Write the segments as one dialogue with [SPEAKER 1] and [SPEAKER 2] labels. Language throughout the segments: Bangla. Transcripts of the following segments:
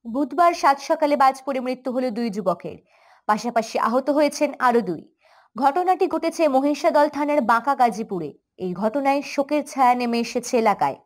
[SPEAKER 1] বুধবার সাত সকালে বাজ পড়ে মৃত্যু হলো দুই যুবকের, পাশাপাশি আহত হয়েছেন আরো দুই। ঘটনাটি ঘটেছে মহিষাদল থানার বাঁকা গাজীপুরে। এই ঘটনায় শোকের ছায়া নেমে এসেছে এলাকায়।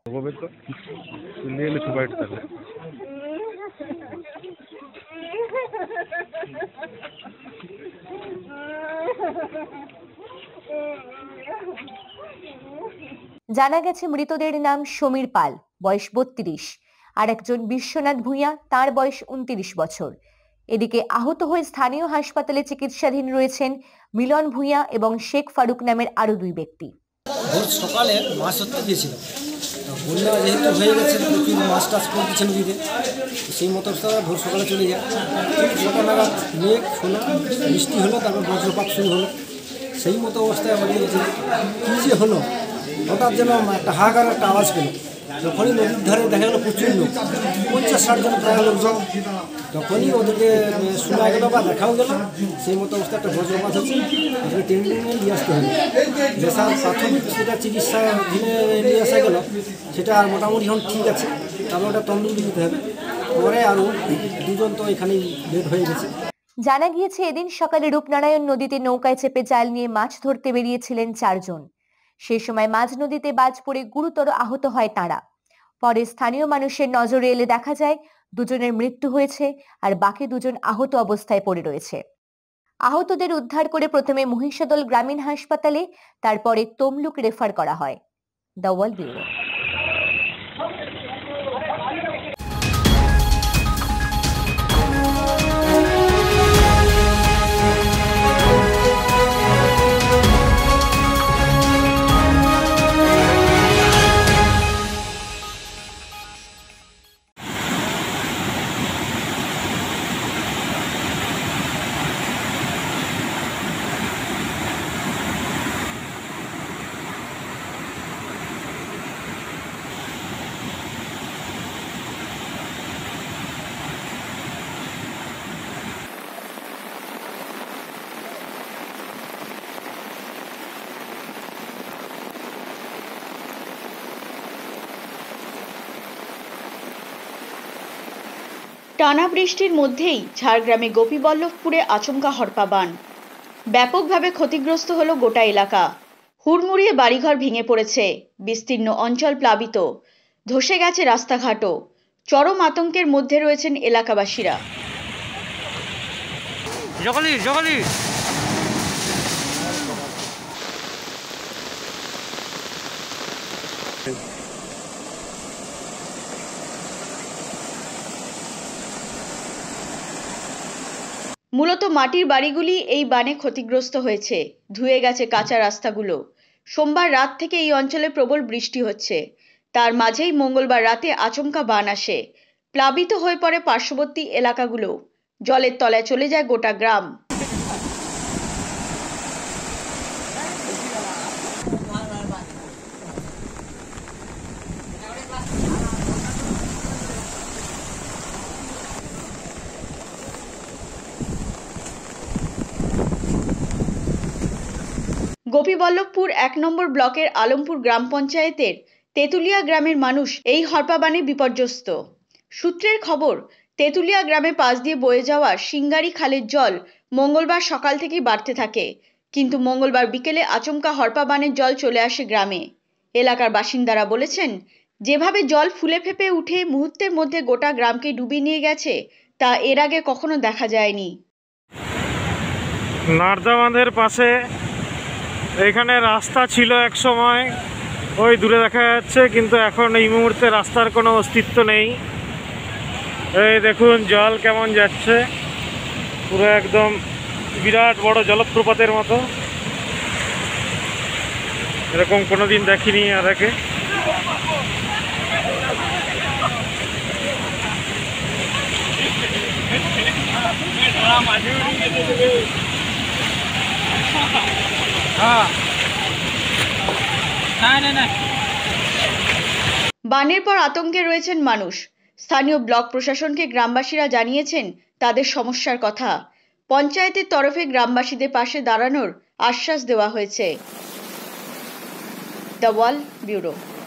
[SPEAKER 1] জানা গেছে মৃতদের নাম সমীর পাল, বয়স 32, আর একজন বিশ্বনাথ ভূঁইয়া, তার বয়স 29 বছর। এদিকে আহত হয়ে স্থানীয় হাসপাতালে চিকিৎসাধীন রয়েছেন মিলন ভূঁইয়া এবং শেখ ফারুক নামের আরো দুই ব্যক্তি।
[SPEAKER 2] ভোর সকালে মাছ ধরতে গিয়েছিলাম, বন্যা যেহেতু হয়ে গেছে, প্রচুর মাছ টাছ পড়তেছে নদীতে, সেই মতো ভোর সকালে চলে যায়। সকাল নাগাদ মেঘ হলো, বৃষ্টি হলো, তারপর বজ্রপাত শুরু হলো। সেই মতো অবস্থায় আমাদের কী যে হলো, হঠাৎ যেন একটা হাহাকার একটা আওয়াজ পেল। যখনই নদীর ধারে দেখা গেলো প্রচুর লোক, 50-60 জন প্রায় লোকজন। যখনই ওদেরকে শোনা গেল বা দেখাও গেল, সেই মতো অবস্থায় একটা বজ্রপাত হচ্ছে, ওদেরকে টেনে নিয়ে আসতে হবে। যেসব প্রাথমিক সেটা চিকিৎসাধীনে নিয়ে আসা গেল, সেটা আর মোটামুটি এখন ঠিক আছে, তারপর ওটা তন্ডুলি দিতে হবে। পরে আরও দুজন তো এখানেই ডেড হয়ে গেছে।
[SPEAKER 1] জানা গিয়েছে এদিন সকালে রূপনারায়ণ নদীতে নৌকায় চেপে জাল নিয়ে মাছ ধরতে বেরিয়েছিলেন 4 জন। সেই সময় মাঝ নদীতে বাজ পড়ে গুরুতর আহত হয় তারা। পরে স্থানীয় মানুষের নজরে এলে দেখা যায় দুজনের মৃত্যু হয়েছে আর বাকি দুজন আহত অবস্থায় পড়ে রয়েছে। আহতদের উদ্ধার করে প্রথমে মহিষাদল গ্রামীণ হাসপাতালে, তারপরে তমলুক রেফার করা হয়। The world bureau.
[SPEAKER 3] টানা বৃষ্টির মধ্যেই ঝাড়গ্রামে গোপীবল্লভপুরে আচমকা হরপা বান। ব্যাপকভাবে ক্ষতিগ্রস্ত হলো গোটা এলাকা। হুড়মুড়িয়ে বাড়িঘর ভেঙে পড়েছে, বিস্তীর্ণ অঞ্চল প্লাবিত, ধসে গেছে রাস্তাঘাটও। চরম আতঙ্কের মধ্যে রয়েছেন এলাকাবাসীরা। মূলত মাটির বাড়িগুলি এই বানে ক্ষতিগ্রস্ত হয়েছে, ধুয়ে গেছে কাঁচা রাস্তাগুলো। সোমবার রাত থেকে এই অঞ্চলে প্রবল বৃষ্টি হচ্ছে, তার মাঝেই মঙ্গলবার রাতে আচমকা বান আসে। প্লাবিত হয়ে পড়ে পার্শ্ববর্তী এলাকাগুলো, জলের তলায় চলে যায় গোটা গ্রাম। গোপীবল্লভপুর 1 নম্বর ব্লকের আলমপুর গ্রাম পঞ্চায়েতের তেঁতুলিয়া গ্রামের মানুষ এই হরপা বানে বিপর্যস্ত। সূত্রের খবর, তেঁতুলিয়া গ্রামে পাশ দিয়ে বয়ে যাওয়া সিঙ্গারি খালের জল মঙ্গলবার সকাল থেকেই বাড়তে থাকে, কিন্তু মঙ্গলবার বিকেলে আচমকা হরপা বানের জল চলে আসে গ্রামে। এলাকার বাসিন্দারা বলেছেন, যেভাবে জল ফুলে ফেপে উঠে মুহূর্তের মধ্যে গোটা গ্রামকে ডুবিয়ে নিয়ে গেছে, তা এর আগে কখনো দেখা যায়নি।
[SPEAKER 4] নারদা বাঁধের পাশে এখানে রাস্তা ছিল এক সময়, ওই দূরে দেখা যাচ্ছে, কিন্তু এখন এই মুহূর্তে রাস্তার কোনো অস্তিত্ব নেই। এই দেখুন জল কেমন যাচ্ছে, পুরো একদম বিরাট বড় জলপ্রপাতের মতো। এরকম কোনোদিন দেখিনি আর আগে।
[SPEAKER 3] বানের পর আতঙ্কে রয়েছেন মানুষ। স্থানীয় ব্লক প্রশাসনকে গ্রামবাসীরা জানিয়েছেন তাদের সমস্যার কথা। পঞ্চায়েতের তরফে গ্রামবাসীদের পাশে দাঁড়ানোর আশ্বাস দেওয়া হয়েছে। The wall bureau.